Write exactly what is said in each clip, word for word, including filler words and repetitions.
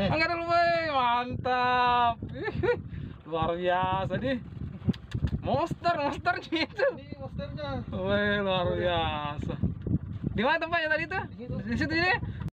Angkat dulu, woi. Mantap. Luar biasa nih. Monster, monster gitu. Ini monsternya. Woi, luar biasa. Di mana tempatnya tadi tuh? Di situ ini.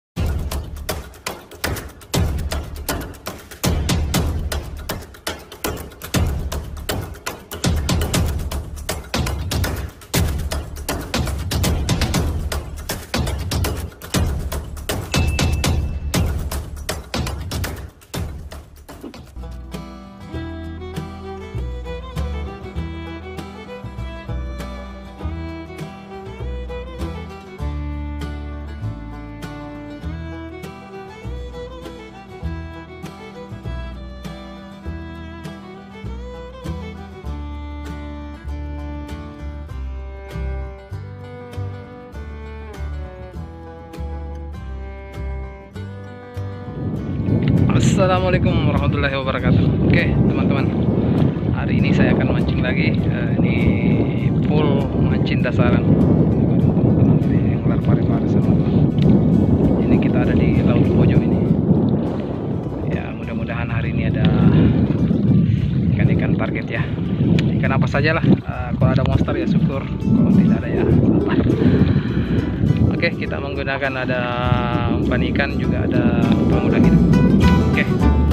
Assalamualaikum warahmatullahi wabarakatuh. Oke teman-teman, hari ini saya akan mancing lagi. uh, Ini full mancing dasaran yang ular pari-pari semua. Ini kita ada di laut pojok ini. Ya mudah-mudahan hari ini ada ikan-ikan target ya. Ikan apa saja lah. uh, Kalau ada monster ya syukur, kalau tidak ada ya sabar. Oke, kita menggunakan ada umpan ikan, juga ada umpan udang ini. Oke.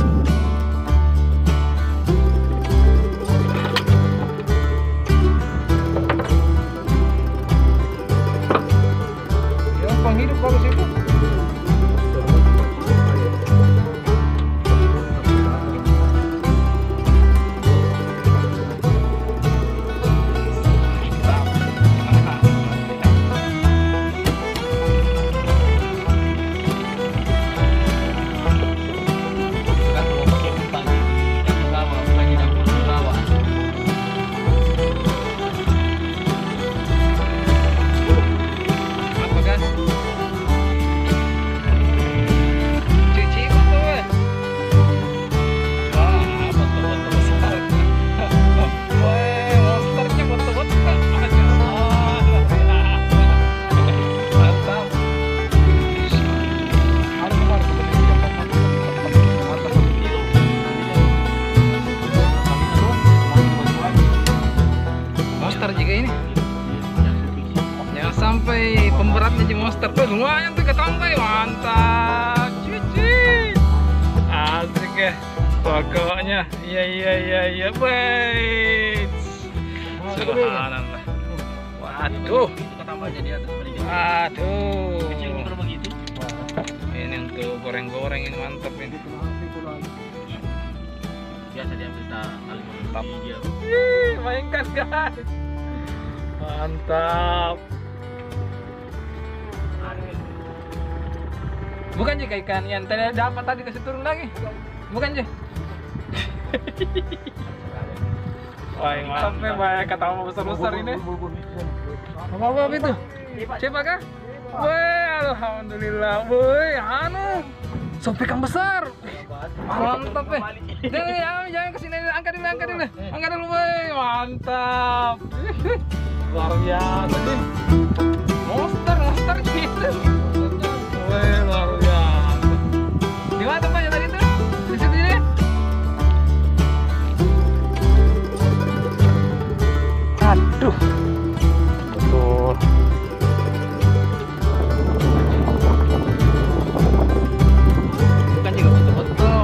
Ya, penghidup bagus itu. Sampai pemberatnya aja monster tuh lumayan tuh ketampai, mantap cici asik ya pokoknya. Iya iya iya iya wait subhanallah. Waduh waduh ini untuk goreng-goreng ini mantap ini. Biasa diambil mantap. Ih, mainkan guys, mantap. Bukan juga ikan yang tadi dapat tadi kasih turun lagi. Bukan je. Wah, yang mantap nih banyak kata besar-besar ini. Apa-apa itu? Siapa kah? Woi, alhamdulillah. Woi, anu. Sopekan besar. Mantap nih. Jangan jangan jangan kesini, angkat dulu, angkat dulu. Angkat dulu, woi. Mantap. Luar biasa nih. Monster, monster gitu. Woi, luar biasa. Di mana tempatnya tadi tuh? Di situ ini. Aduh. Betul. Bukan juga betul-betul.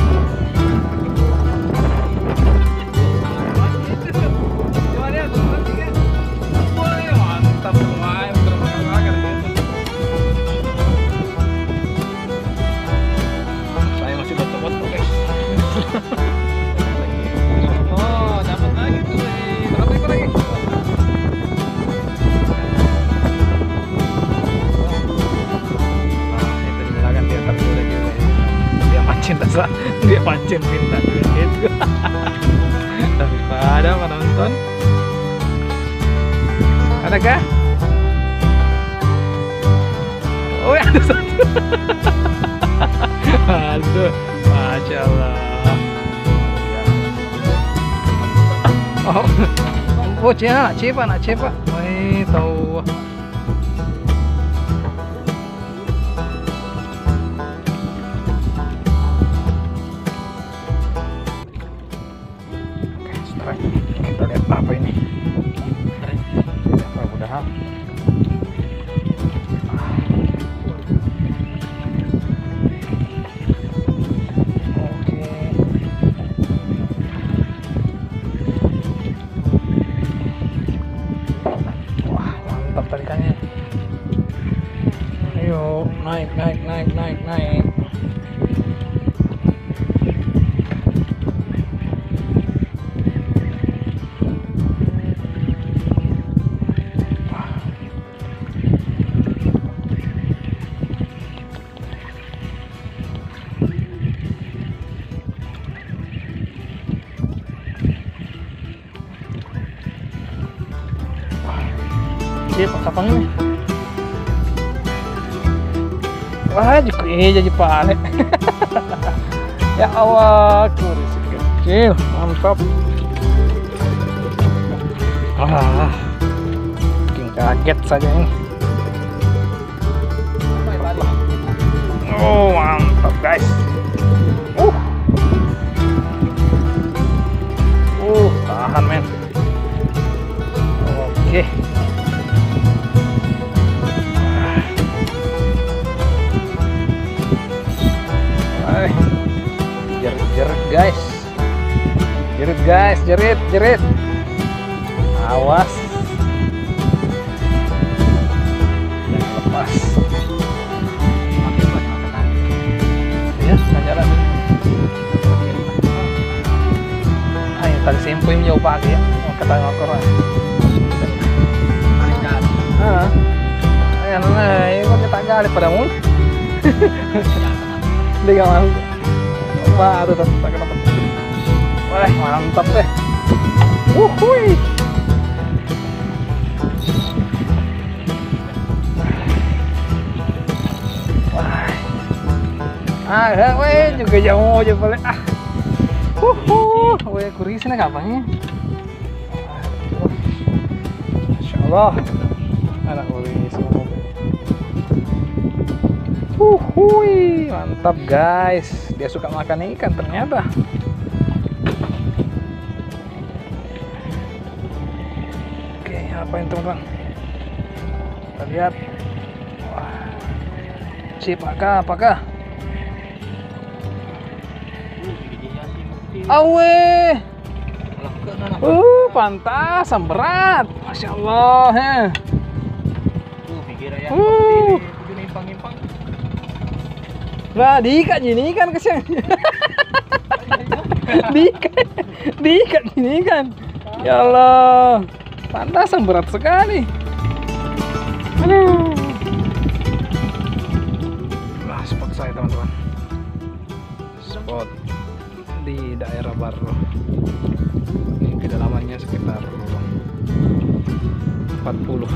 Coba lihat tuh mancingnya. Woi, mantap semua. Oh, dapat lagi tuh. Berapa ekor lagi? Nah, itu dibilangkan dia tersudah juga. Dia mancing dasar, dia mancing pintar gitu. Daripada menonton. Adakah? Oh, ya ada satu. Aduh, masya Allah. Oh, oh, cina nak cepat, nak cepat. Woi, tahu. Kapang ini. Wah, jadi jadi pale. Ya Allah, kurisi kecil, mantap. Ah, bikin kaget saja ini. Oh, mantap guys. Uh, uh, tahan men. Oke. Ah. Jerit-jerit guys. Jerit guys, jerit, jerit. Awas. Jangan lepas. Ya, jalan. Ayo tali sempo yang jauh pagi ya. Kata ngokor. Ah. Ayo nah, ini kok kita gali pada mul. Dia gak mau. Wah, tuh tak kena. Wah, mantap deh. Wuhui. Wah. Ah, weh juga jauh aja boleh. Ah. Wuhu. Weh, kurisnya kapan ya? Masyaallah. Anak kuris semua. Wuhui, mantap guys. Dia suka makan ikan ternyata. Oke, apa ini teman-teman? Kita lihat. Wah. Sip, apakah? Apakah? Awe. Uh, pantas, berat. Masya Allah. Ya. Uh. Lah, diikat gini kan kesian. diikat, diikat gini kan. Ya Allah, pantasan berat sekali. Aduh. Nah, spot saya teman-teman. Spot di daerah Barro. Ini kedalamannya sekitar empat puluh.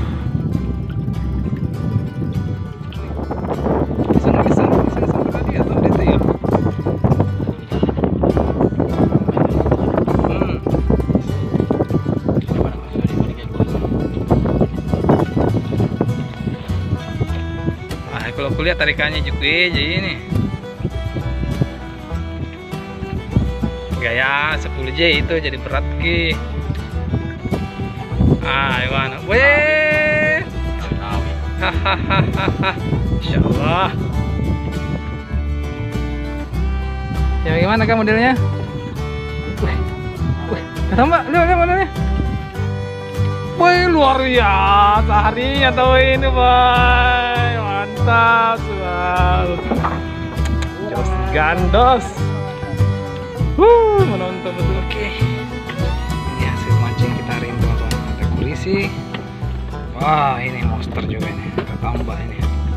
Kalau kulihat tarikannya juga aja ini gaya sepuluh J itu jadi berat ki. Ah, gimana? Weh, hahaha, Insya Allah. Ya bagaimana kan modelnya? Wih, wih, tambah, lihat lihat modelnya. Wih, luar biasa harinya tahu ini, boy. Mantap, wow. Jos gandos. Wuh, menonton betul. Oke. Ini hasil mancing kita hari ini, teman-teman. Ada kurisi. Wah, ini monster juga ini. Kita tambah ini.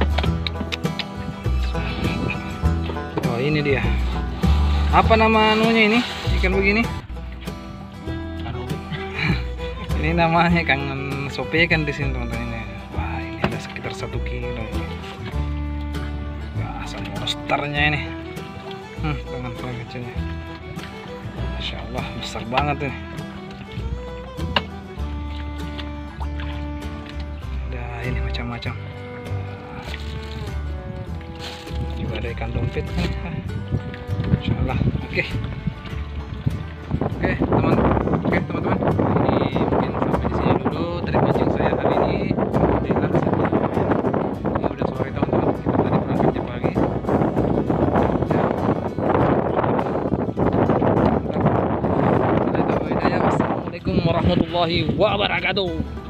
Oh, ini dia. Apa nama anunya ini? Ikan begini? Ini namanya kangen sope kan di sini, teman-teman. Ini. Wah, ini ada sekitar satu kilo ini. Asal monsternya ini. Hmm, tangan-tangan kecilnya. Masya Allah, besar banget ini. Ada ini macam-macam. Juga ada ikan dompet kan. Masya Allah. Oke. Oke, teman. Oke, teman-teman. Ini mungkin sampai di sini dulu trik mancing saya hari ini. Alhamdulillah hasilnya. Ini udah sore, teman-teman. Kita tadi berangkat jam pagi. Assalamualaikum warahmatullahi wabarakatuh.